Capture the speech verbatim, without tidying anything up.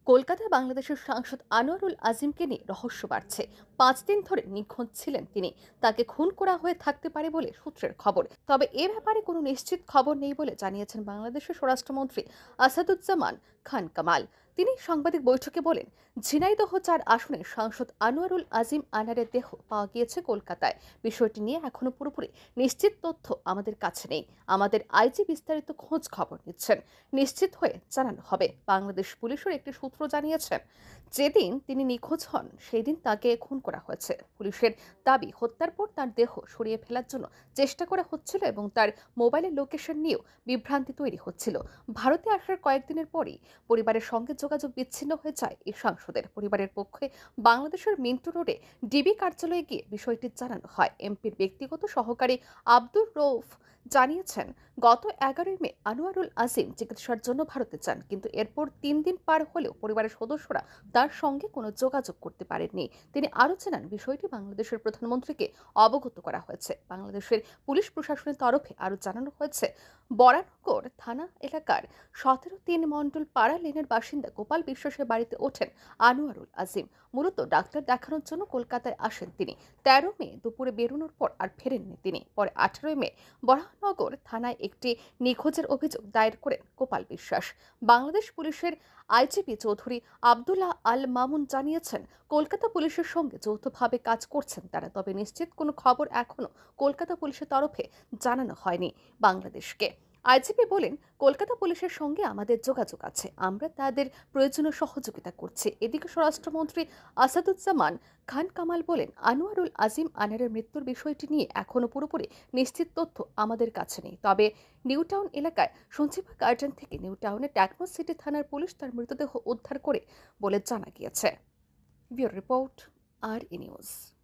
কলকাতায় বাংলাদেশের সাংসদ আনোয়ারুল আজিমকে নিয়ে রহস্য বাড়ছে। পাঁচ দিন ধরে নিখোঁজ ছিলেন তিনি। তাকে খুন করা হয়ে থাকতে পারে বলে সূত্রের খবর। তবে এ ব্যাপারে কোনো নিশ্চিত খবর নেই বলে জানিয়েছেন বাংলাদেশের স্বরাষ্ট্রমন্ত্রী আসাদুজ্জামান খান কামাল। তিনি সাংবাদিক বৈঠকে বলেন, ঝিনাইদহ চার আসনের সাংসদ আনোয়ারুল আজিম আনারের দেহ পাওয়া গিয়েছে কলকাতায়। বিষয়টি নিয়ে এখনো পুরোপুরি নিশ্চিত তথ্য আমাদের কাছে নেই। আমাদের আইজি বিস্তারিত খোঁজ খবর নিচ্ছেন, নিশ্চিত হয়ে জানানো হবে। বাংলাদেশ পুলিশের একটি সূত্র জানিয়েছেন, যেদিন তিনি নিখোঁজ হন সেই দিন তাকে খুন করা হয়েছে। পুলিশের দাবি, হত্যার পর তার দেহ সরিয়ে ফেলার জন্য চেষ্টা করা হচ্ছিল এবং তার মোবাইলের লোকেশন নিয়েও বিভ্রান্তি তৈরি হচ্ছিল। ভারতে আসার কয়েকদিনের পরই পরিবারের সঙ্গে যোগাযোগ বিচ্ছিন্ন হয়ে যায় এই সাংসদের। পরিবারের পক্ষে বাংলাদেশের মিন্টু রোডে ডিবি কার্যালয়ে গিয়ে বিষয়টি জানানো হয়। এমপির ব্যক্তিগত সহকারী আব্দুর রৌফ জানিয়েছেন, গত এগারোই মে আনোয়ারুল আজিম চিকিৎসার জন্য ভারতে যান, কিন্তু এরপর তিন দিন পার হলেও পরিবারের সদস্যরা তার সঙ্গে কোনো যোগাযোগ করতে পারেননি। তিনি আরও জানান, বিষয়টি বাংলাদেশের প্রধানমন্ত্রীকে অবগত করা হয়েছে। বাংলাদেশের পুলিশ প্রশাসনের তরফে আরও জানানো হয়েছে, বরানগর থানা এলাকার সতেরো তিন মণ্ডল পাড়া লেনের বাসিন্দা গোপাল বিশ্বাসের বাড়িতে ওঠেন আনোয়ারুল আজিম। মূলত ডাক্তার দেখানোর জন্য কলকাতায় আসেন তিনি। তেরো মে দুপুরে বেরোনোর পর আর ফেরেননি তিনি। পরে আঠারোই মে বরাহনগর থানায় একটি নিখোঁজের অভিযোগ দায়ের করেন গোপাল বিশ্বাস। বাংলাদেশ পুলিশের আইজিপি চৌধুরী আবদুল্লাহ আল মামুন জানিয়েছেন, কলকাতা পুলিশের সঙ্গে যৌথভাবে কাজ করছেন তারা। তবে নিশ্চিত কোনো খবর এখনো কলকাতা পুলিশের তরফে জানানো হয়নি বাংলাদেশকে। আইজিপি বলেন, কলকাতা পুলিশের সঙ্গে আমাদের যোগাযোগ আছে, আমরা তাদের প্রয়োজনীয় সহযোগিতা করছি। এদিকে স্বরাষ্ট্রমন্ত্রী আসাদুজ্জামান খান কামাল বলেন, আনোয়ারুল আজিম আনারের মৃত্যুর বিষয়টি নিয়ে এখনো পুরোপুরি নিশ্চিত তথ্য আমাদের কাছে নেই। তবে নিউ টাউন এলাকায় সঞ্জীবা গার্ডেন থেকে নিউ টাউনের টেকনো সিটি থানার পুলিশ তার মৃতদেহ উদ্ধার করে বলে জানা গিয়েছে। Bureau report, R E news.